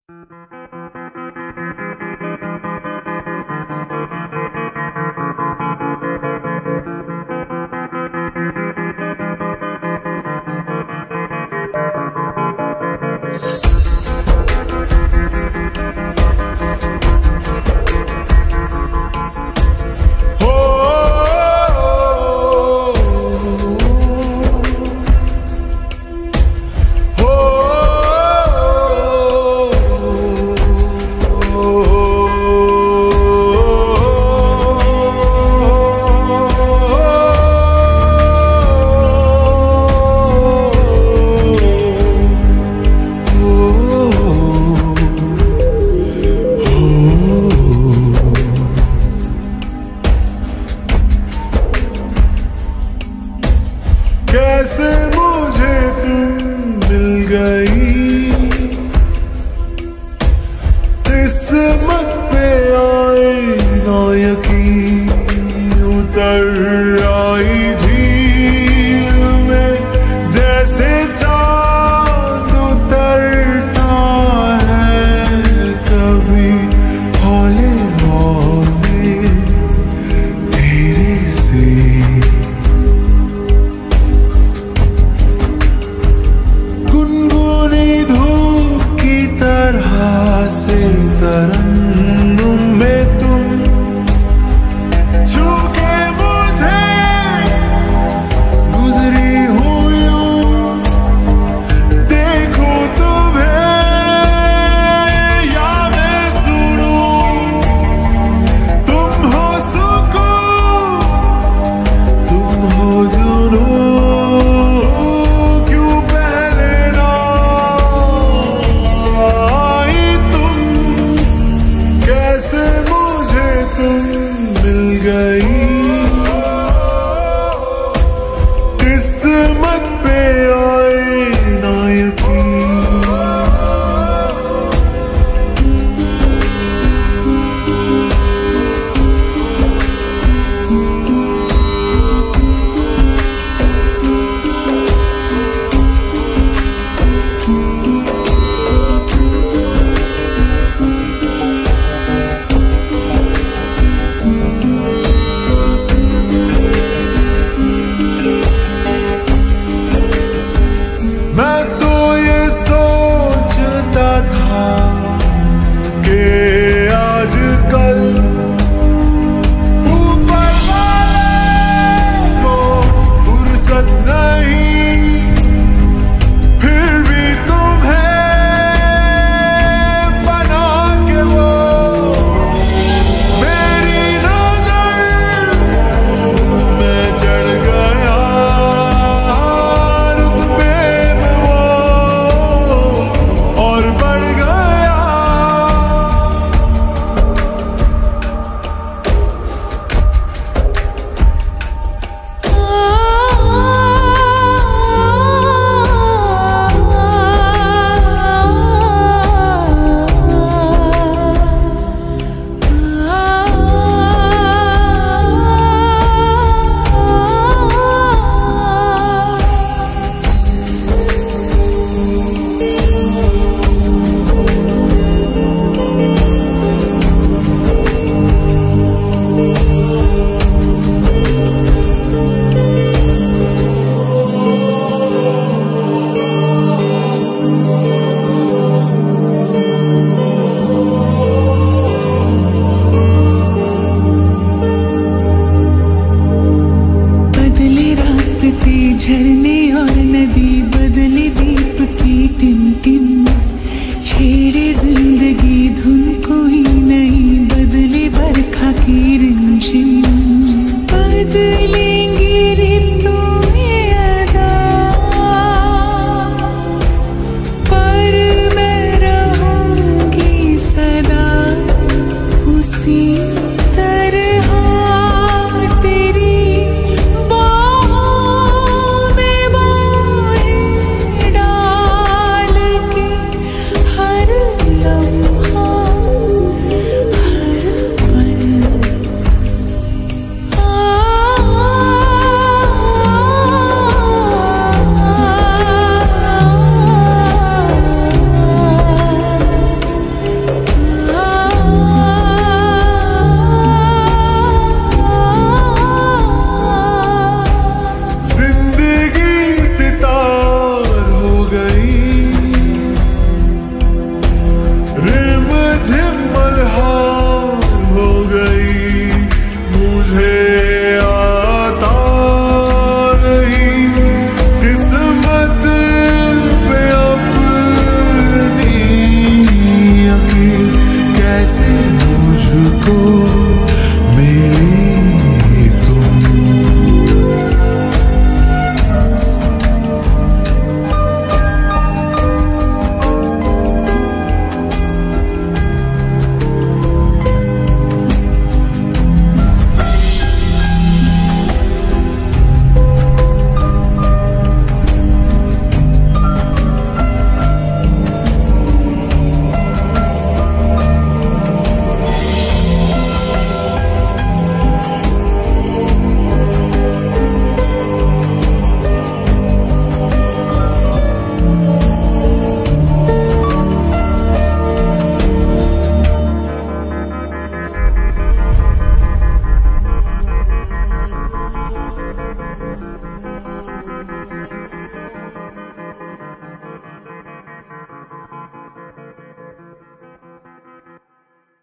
कैसे मुझे तुम मिल गई, किस्मत पे आए ना यकीन, उतर आई झील में जैसे चांद उतरता है कभी हौले हौले तेरे से। से तरन्नुम में तुम छू के मुझे गुजरी हो यूं, देखो तुम्हें या मैं सुनूं, तुम हो सुकून तुम हो जुनून, क्यों पहले ना कैसे मुझे तुम मिल गई, किस्मत पे आए ना यकीन। झरने और नदी बदले दीप की टिमटिम, छेड़े जिंदगी धुन कोई नहीं, बदले बरखा की रिमझिम, बदले